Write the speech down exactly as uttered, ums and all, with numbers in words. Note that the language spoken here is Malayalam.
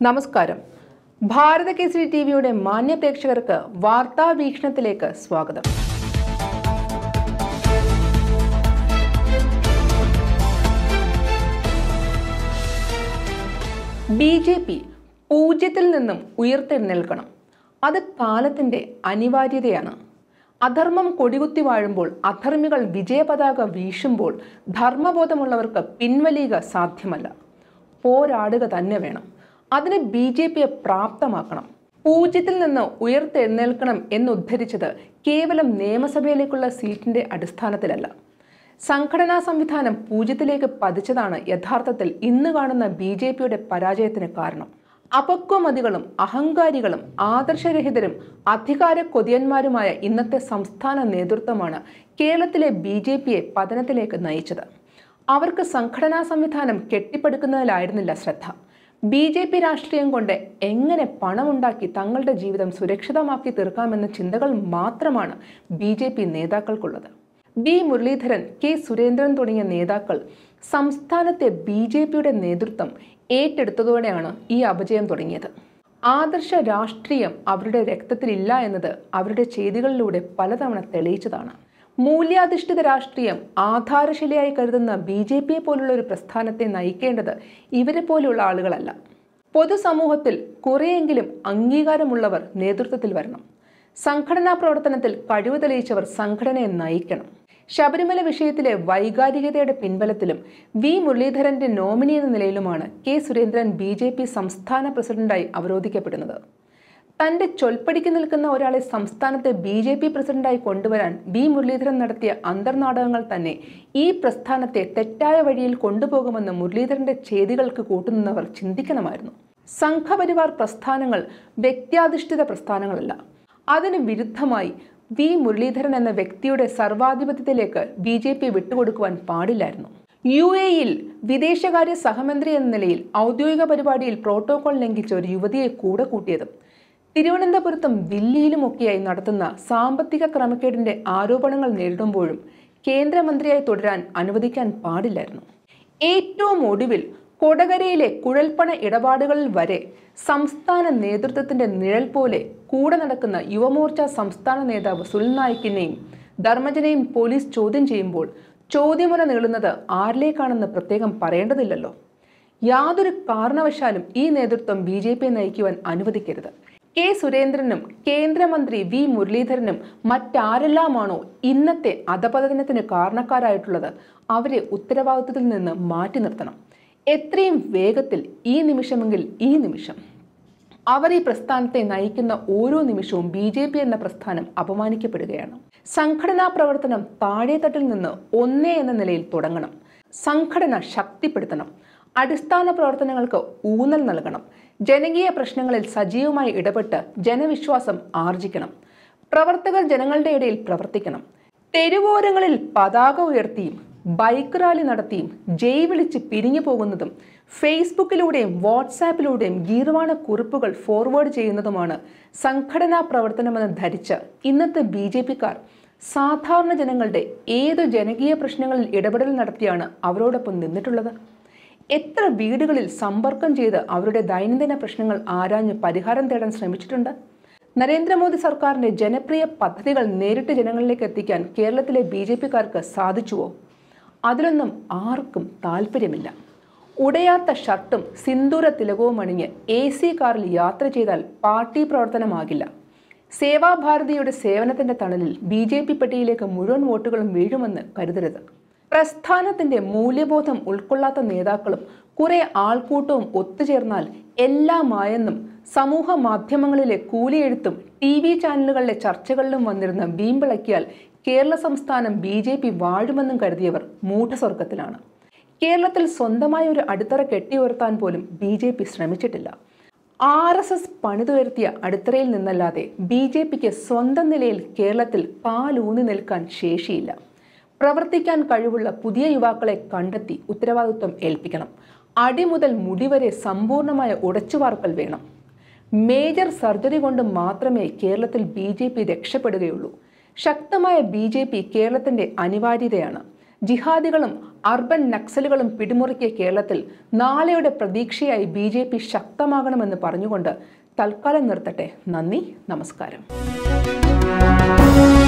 നമസ്കാരം. ഭാരത കേസരി ടിവിയുടെ മാന്യ പ്രേക്ഷകർക്ക് വാർത്താ വീക്ഷണത്തിലേക്ക് സ്വാഗതം. ബി ജെ പി പൂജ്യത്തിൽ നിന്നും ഉയർത്തെഴുന്നേൽക്കണം. അത് കാലത്തിന്റെ അനിവാര്യതയാണ്. അധർമ്മം കൊടികുത്തി വാഴുമ്പോൾ, അധർമ്മികൾ വിജയപതാക വീശുമ്പോൾ ധർമ്മബോധമുള്ളവർക്ക് പിൻവലിയുക സാധ്യമല്ല. പോരാടുക തന്നെ വേണം. അതിന് ബി ജെ പിയെ പ്രാപ്തമാക്കണം. പൂജ്യത്തിൽ നിന്ന് ഉയർത്തെഴുന്നേൽക്കണം എന്നുദ്ധരിച്ചത് കേവലം നിയമസഭയിലേക്കുള്ള സീറ്റിന്റെ അടിസ്ഥാനത്തിലല്ല. സംഘടനാ സംവിധാനം പൂജ്യത്തിലേക്ക് പതിച്ചതാണ് യഥാർത്ഥത്തിൽ ഇന്ന് കാണുന്ന ബി ജെ പിയുടെ പരാജയത്തിന് കാരണം. അപക്വമതികളും അഹങ്കാരികളും ആദർശരഹിതരും അധികാര കൊതിയന്മാരുമായ ഇന്നത്തെ സംസ്ഥാന നേതൃത്വമാണ് കേരളത്തിലെ ബി ജെ പിയെ പതനത്തിലേക്ക് നയിച്ചത്. അവർക്ക് സംഘടനാ സംവിധാനം കെട്ടിപ്പടുക്കുന്നതിലായിരുന്നില്ല ശ്രദ്ധ. ബി ജെ പി രാഷ്ട്രീയം കൊണ്ട് എങ്ങനെ പണമുണ്ടാക്കി തങ്ങളുടെ ജീവിതം സുരക്ഷിതമാക്കി തീർക്കാമെന്ന ചിന്തകൾ മാത്രമാണ് ബി ജെ പി നേതാക്കൾക്കുള്ളത്. ബി മുരളീധരൻ, കെ സുരേന്ദ്രൻ തുടങ്ങിയ നേതാക്കൾ സംസ്ഥാനത്തെ ബി ജെ പിയുടെ നേതൃത്വം ഏറ്റെടുത്തതോടെയാണ് ഈ അപജയം തുടങ്ങിയത്. ആദർശ രാഷ്ട്രീയം അവരുടെ രക്തത്തിലില്ല എന്നത് അവരുടെ ചെയ്തികളിലൂടെ പലതവണ തെളിയിച്ചതാണ്. മൂല്യാധിഷ്ഠിത രാഷ്ട്രീയം ആധാരശിലയായി കരുതുന്ന ബി ജെ പിയെ പോലുള്ള ഒരു പ്രസ്ഥാനത്തെ നയിക്കേണ്ടത് ഇവരെ പോലെയുള്ള ആളുകളല്ല. പൊതുസമൂഹത്തിൽ കുറെയെങ്കിലും അംഗീകാരമുള്ളവർ നേതൃത്വത്തിൽ വരണം. സംഘടനാ പ്രവർത്തനത്തിൽ കഴിവ് തെളിയിച്ചവർ സംഘടനയെ നയിക്കണം. ശബരിമല വിഷയത്തിലെ വൈകാരികതയുടെ പിൻബലത്തിലും വി മുരളീധരന്റെ നോമിനി എന്ന നിലയിലുമാണ് K Surendran B J P സംസ്ഥാന പ്രസിഡന്റായി അവരോധിക്കപ്പെടുന്നത്. തന്റെ ചൊൽപ്പടിക്ക് നിൽക്കുന്ന ഒരാളെ സംസ്ഥാനത്തെ ബി ജെ പി പ്രസിഡന്റായി കൊണ്ടുവരാൻ ബി മുരളീധരൻ നടത്തിയ അന്തർനാടകങ്ങൾ തന്നെ ഈ പ്രസ്ഥാനത്തെ തെറ്റായ വഴിയിൽ കൊണ്ടുപോകുമെന്ന് മുരളീധരന്റെ ചെയ്തികൾക്ക് കൂട്ടുനിന്നവർ ചിന്തിക്കണമായിരുന്നു. സംഘപരിവാർ പ്രസ്ഥാനങ്ങൾ വ്യക്തിയാധിഷ്ഠിത പ്രസ്ഥാനങ്ങളല്ല. അതിന് വിരുദ്ധമായി വി മുരളീധരൻ എന്ന വ്യക്തിയുടെ സർവാധിപത്യത്തിലേക്ക് ബി ജെ പി വിട്ടുകൊടുക്കുവാൻ പാടില്ലായിരുന്നു. യു എയിൽ വിദേശകാര്യ സഹമന്ത്രി എന്ന നിലയിൽ ഔദ്യോഗിക പരിപാടിയിൽ പ്രോട്ടോകോൾ ലംഘിച്ച ഒരു യുവതിയെ കൂടെ കൂട്ടിയതും തിരുവനന്തപുരത്തും ദില്ലിയിലുമൊക്കെയായി നടത്തുന്ന സാമ്പത്തിക ക്രമക്കേടിന്റെ ആരോപണങ്ങൾ നേരിടുമ്പോഴും കേന്ദ്രമന്ത്രിയായി തുടരാൻ അനുവദിക്കാൻ പാടില്ലായിരുന്നു. ഏറ്റവും ഒടുവിൽ കൊടകരയിലെ കുഴൽപ്പണ ഇടപാടുകളിൽ വരെ സംസ്ഥാന നേതൃത്വത്തിന്റെ നിഴൽ പോലെ കൂടെ നടക്കുന്ന യുവമോർച്ച സംസ്ഥാന നേതാവ് സുൽനായിക്കിനെയും ധർമ്മജനെയും പോലീസ് ചോദ്യം ചെയ്യുമ്പോൾ ചോദ്യമുന നീളുന്നത് ആരിലേക്കാണെന്ന് പ്രത്യേകം പറയേണ്ടതില്ലല്ലോ. യാതൊരു കാരണവശാലും ഈ നേതൃത്വം ബി ജെ പിയെ നയിക്കുവാൻ അനുവദിക്കരുത്. കെ സുരേന്ദ്രനും കേന്ദ്രമന്ത്രി വി മുരളീധരനും മറ്റാരെല്ലാമാണോ ഇന്നത്തെ അധപതനത്തിന് കാരണക്കാരായിട്ടുള്ളത് അവരെ ഉത്തരവാദിത്വത്തിൽ നിന്ന് മാറ്റി നിർത്തണം. എത്രയും വേഗത്തിൽ, ഈ നിമിഷമെങ്കിൽ ഈ നിമിഷം. അവർ ഈ പ്രസ്ഥാനത്തെ നയിക്കുന്ന ഓരോ നിമിഷവും ബി ജെ പി എന്ന പ്രസ്ഥാനം അപമാനിക്കപ്പെടുകയാണ്. സംഘടനാ പ്രവർത്തനം താഴെത്തട്ടിൽ നിന്ന് ഒന്നേ എന്ന നിലയിൽ തുടങ്ങണം. സംഘടന ശക്തിപ്പെടുത്തണം. അടിസ്ഥാന പ്രവർത്തനങ്ങൾക്ക് ഊന്നൽ നൽകണം. ജനകീയ പ്രശ്നങ്ങളിൽ സജീവമായി ഇടപെട്ട് ജനവിശ്വാസം ആർജിക്കണം. പ്രവർത്തകർ ജനങ്ങളുടെ ഇടയിൽ പ്രവർത്തിക്കണം. തെരുവോരങ്ങളിൽ പതാക ഉയർത്തിയും ബൈക്ക് റാലി നടത്തിയും ജയ് വിളിച്ച് പിരിഞ്ഞു പോകുന്നതും ഫേസ്ബുക്കിലൂടെയും വാട്സാപ്പിലൂടെയും ഗീർവാണ കുറിപ്പുകൾ ഫോർവേഡ് ചെയ്യുന്നതുമാണ് സംഘടനാ പ്രവർത്തനമെന്ന് ധരിച്ച ഇന്നത്തെ ബി ജെ പിക്കാർ സാധാരണ ജനങ്ങളുടെ ഏതു ജനകീയ പ്രശ്നങ്ങളിൽ ഇടപെടൽ നടത്തിയാണ് അവരോടൊപ്പം നിന്നിട്ടുള്ളത്? എത്ര വീടുകളിൽ സമ്പർക്കം ചെയ്ത് അവരുടെ ദൈനംദിന പ്രശ്നങ്ങൾ ആരാഞ്ഞ് പരിഹാരം തേടാൻ ശ്രമിച്ചിട്ടുണ്ട്? നരേന്ദ്രമോദി സർക്കാരിന്റെ ജനപ്രിയ പദ്ധതികൾ നേരിട്ട് ജനങ്ങളിലേക്ക് എത്തിക്കാൻ കേരളത്തിലെ ബി ജെ പിക്കാർക്ക് സാധിച്ചുവോ? അതിലൊന്നും ആർക്കും താല്പര്യമില്ല. ഉടയാത്ത ഷർട്ടും സിന്ദൂര തിലകവും അണിഞ്ഞ് എ സി കാറിൽ യാത്ര ചെയ്താൽ പാർട്ടി പ്രവർത്തനമാകില്ല. സേവാഭാരതിയുടെ സേവനത്തിന്റെ തണലിൽ ബി ജെ പി പെട്ടിയിലേക്ക് മുഴുവൻ വോട്ടുകളും വീഴുമെന്ന് കരുതരുത്. പ്രസ്ഥാനത്തിന്റെ മൂല്യബോധം ഉൾക്കൊള്ളാത്ത നേതാക്കളും കുറെ ആൾക്കൂട്ടവും ഒത്തുചേർന്നാൽ എല്ലാമായെന്നും സമൂഹ മാധ്യമങ്ങളിലെ കൂലിയെഴുത്തും ടി വി ചാനലുകളിലെ ചർച്ചകളിലും വന്നിരുന്ന വീമ്പിളക്കിയാൽ കേരള സംസ്ഥാനം ബി ജെ പി വാഴുമെന്നും കരുതിയവർ മൂഢസ്വർഗത്തിലാണ്. കേരളത്തിൽ സ്വന്തമായ ഒരു അടിത്തറ കെട്ടിയുയർത്താൻ പോലും ബി ജെ പി ശ്രമിച്ചിട്ടില്ല. ആർ എസ് എസ് പണിതുയർത്തിയ അടിത്തറയിൽ നിന്നല്ലാതെ ബി ജെ പിക്ക് സ്വന്തം നിലയിൽ കേരളത്തിൽ കാലൂന്നി നിൽക്കാൻ ശേഷിയില്ല. പ്രവർത്തിക്കാൻ കഴിവുള്ള പുതിയ യുവാക്കളെ കണ്ടെത്തി ഉത്തരവാദിത്വം ഏൽപ്പിക്കണം. അടിമുതൽ മുടിവരെ സമ്പൂർണമായ ഉടച്ചുവാർക്കൽ വേണം. മേജർ സർജറി കൊണ്ട് മാത്രമേ കേരളത്തിൽ ബി ജെ പി രക്ഷപ്പെടുകയുള്ളൂ. ശക്തമായ ബി ജെ പി കേരളത്തിന്റെ അനിവാര്യതയാണ്. ജിഹാദികളും അർബൻ നക്സലുകളും പിടിമുറുക്കിയ കേരളത്തിൽ നാളെയുടെ പ്രതീക്ഷയായി ബി ജെ പി ശക്തമാകണമെന്ന് പറഞ്ഞുകൊണ്ട് തൽക്കാലം നിർത്തട്ടെ. നന്ദി, നമസ്കാരം.